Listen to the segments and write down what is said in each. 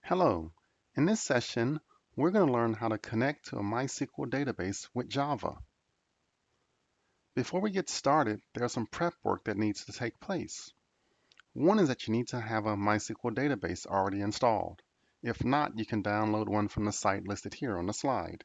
Hello. In this session, we're going to learn how to connect to a MySQL database with Java. Before we get started, there's some prep work that needs to take place. One is that you need to have a MySQL database already installed. If not, you can download one from the site listed here on the slide.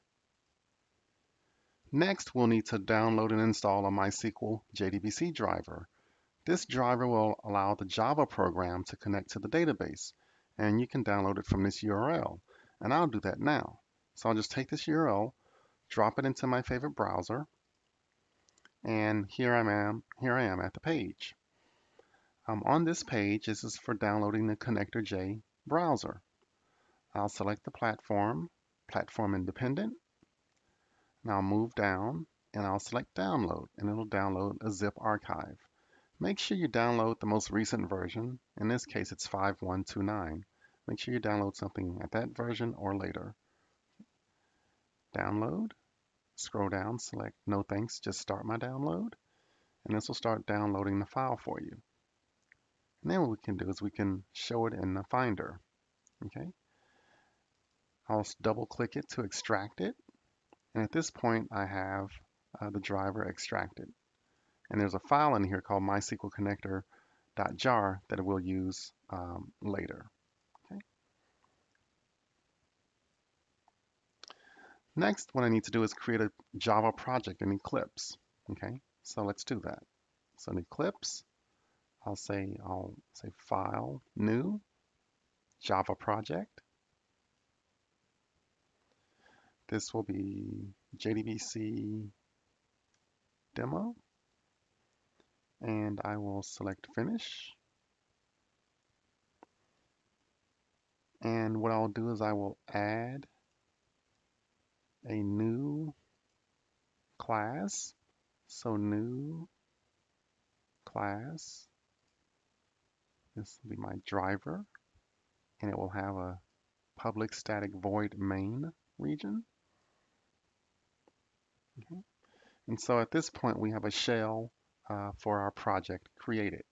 Next, we'll need to download and install a MySQL JDBC driver. This driver will allow the Java program to connect to the database, and you can download it from this URL. And I'll do that now. So I'll just take this URL, drop it into my favorite browser, and here I am at the page. On this page, this is for downloading the Connector-J browser. I'll select the platform, Platform Independent, and I'll move down and I'll select Download, and it'll download a zip archive. Make sure you download the most recent version. In this case, it's 5.129. Make sure you download something at that version or later. Download, scroll down, select No Thanks, just start my download, and this will start downloading the file for you. And then what we can do is we can show it in the Finder. Okay, I'll double click it to extract it, and at this point I have the driver extracted. And there's a file in here called MySQL connector.jar that we'll use later. Okay. Next, what I need to do is create a Java project in Eclipse. Okay, so let's do that. So in Eclipse, I'll say File, New, Java Project. This will be JDBC Demo. And I will select Finish. And what I'll do is I will add a new class. So new class. This will be my driver. And it will have a public static void main region. Okay. And so at this point we have a shell for our project created.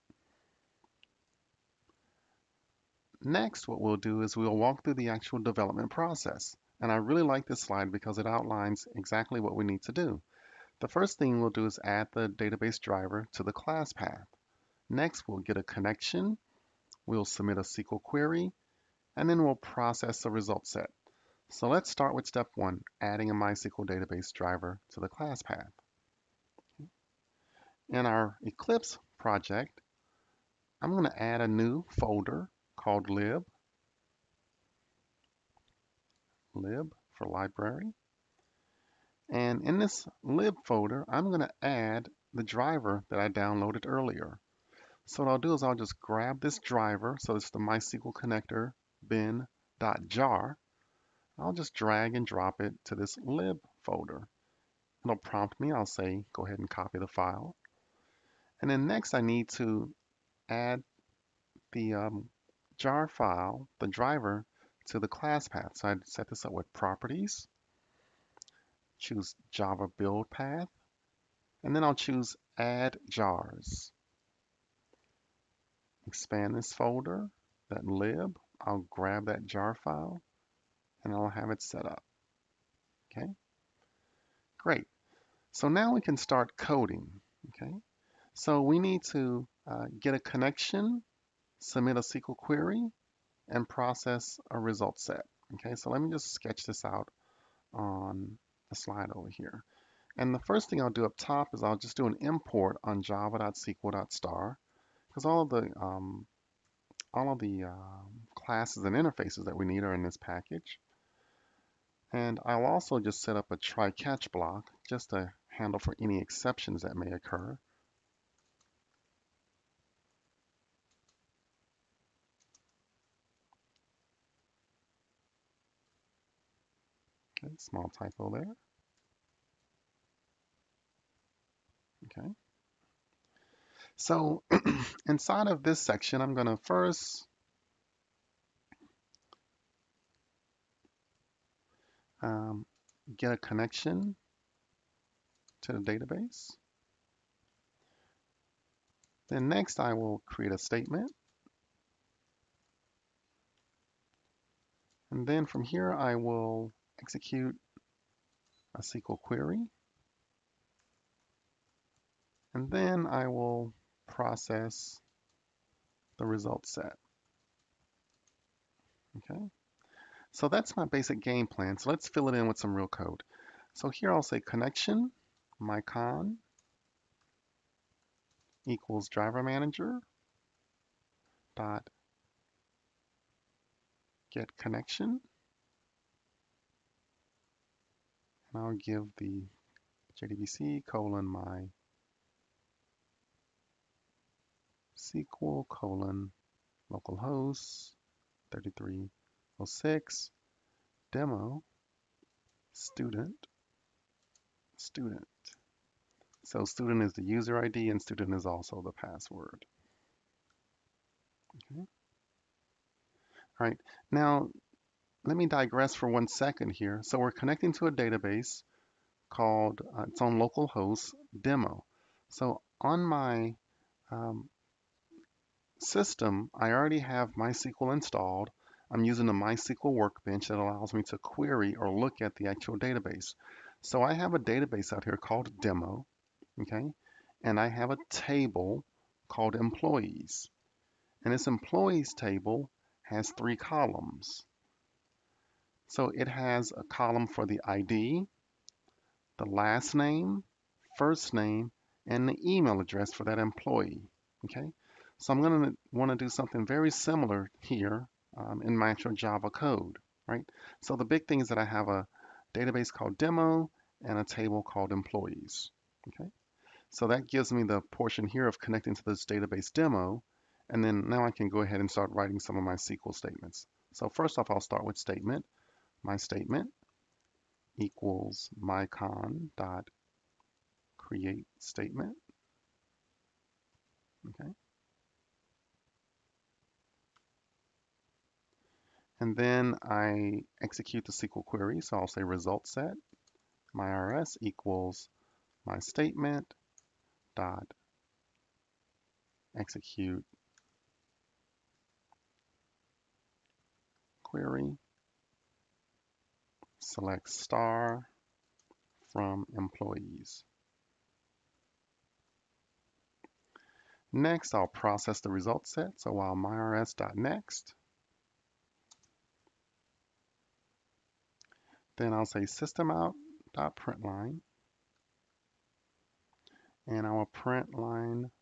Next, what we'll do is we'll walk through the actual development process. And I really like this slide because it outlines exactly what we need to do. The first thing we'll do is add the database driver to the class path. Next, we'll get a connection. We'll submit a SQL query, and then we'll process the result set. So let's start with step one, adding a MySQL database driver to the class path. In our Eclipse project, I'm going to add a new folder called lib for library. And in this lib folder, I'm going to add the driver that I downloaded earlier. So what I'll do is I'll just grab this driver. So it's the MySQL connector bin.jar. I'll just drag and drop it to this lib folder. It'll prompt me. I'll say, go ahead and copy the file. And then next I need to add the jar file, the driver, to the class path. So I set this up with properties, choose Java build path, and then I'll choose add jars. Expand this folder, that lib, I'll grab that jar file, and I'll have it set up. Okay, great. So now we can start coding. Okay, so we need to get a connection, submit a SQL query, and process a result set. Okay, so let me just sketch this out on the slide over here. And the first thing I'll do up top is I'll just do an import on java.sql.star because all of the classes and interfaces that we need are in this package. And I'll also just set up a try-catch block just to handle for any exceptions that may occur. Okay, small typo there. Okay. So inside of this section, I'm going to first get a connection to the database. Then next, I will create a statement. And then from here, I will execute a SQL query. And then I will process the result set. Okay. So that's my basic game plan. So let's fill it in with some real code. So here I'll say connection, mycon equals driver manager dot get connection. And I'll give the JDBC colon my SQL colon localhost 3306 demo student. So student is the user ID and student is also the password. Okay. All right. Now let me digress for 1 second here. So we're connecting to a database called its own localhost demo. So on my system, I already have MySQL installed. I'm using the MySQL workbench that allows me to query or look at the actual database. So I have a database out here called demo, okay? And I have a table called employees. And this employees table has 3 columns. So it has a column for the ID, the last name, first name, and the email address for that employee. Okay, so I'm going to want to do something very similar here in my actual Java code, right? So the big thing is that I have a database called demo and a table called employees. Okay, so that gives me the portion here of connecting to this database demo, and then now I can go ahead and start writing some of my SQL statements. So first off, I'll start with statement. My statement equals mycon dot create statement. Okay. And then I execute the SQL query. So I'll say result set myrs equals my statement dot execute query select star from employees. Next, I'll process the result set. So while myrs.next, then I'll say systemout.println, and I will print line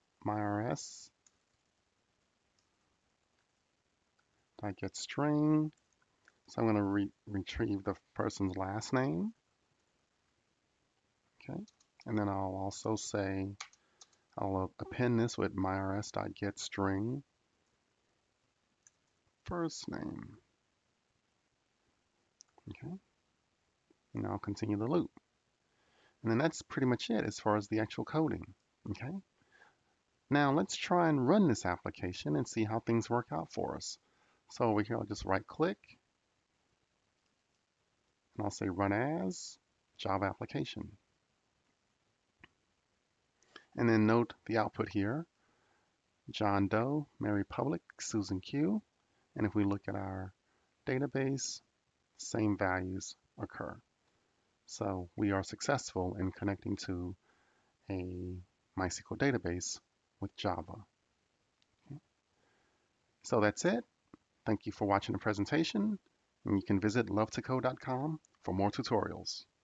myrs.getString. So I'm going to retrieve the person's last name. Okay, and then I'll also say I'll append this with myrs.getString first name. Okay, and I'll continue the loop. And then that's pretty much it as far as the actual coding. Okay, now let's try and run this application and see how things work out for us. So over here, I'll just right click and I'll say run as Java application. And then note the output here, John Doe, Mary Public, Susan Q. And if we look at our database, same values occur. So we are successful in connecting to a MySQL database with Java. Okay. So that's it. Thank you for watching the presentation, and you can visit lovetocode.com for more tutorials.